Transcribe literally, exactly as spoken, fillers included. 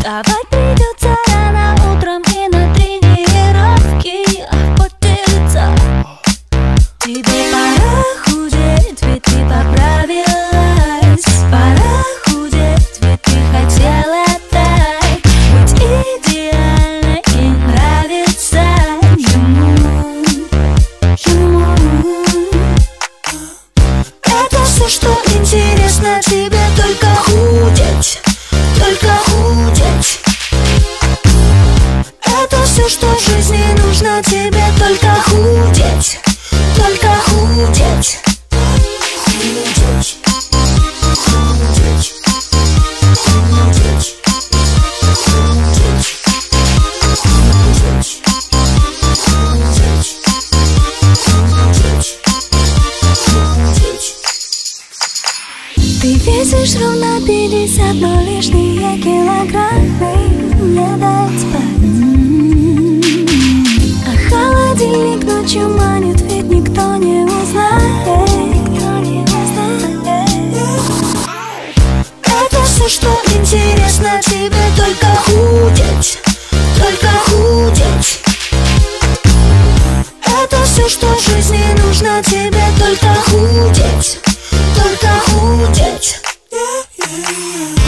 Вставать придется рано утром и на тренировки охотиться. Тебе пора худеть, ведь ты поправилась. Пора худеть, ведь ты хотела так. Быть идеальной и нравится ему, ему. Это все, что интересно тебе, только худеть, только худеть. Это все, что в жизни нужно тебе, только худеть, только худеть. Худеть, худеть, худеть, худеть, худеть, худеть, худеть. Ты весишь ровно пятьдесят, но лишние килограммы не дают спать. А холодильник ночью манит, ведь никто не узнает. Это все, что интересно тебе, только худеть, только худеть. Это все, что в жизни нужно тебе, только худеть, только худеть. Yeah, yeah, yeah.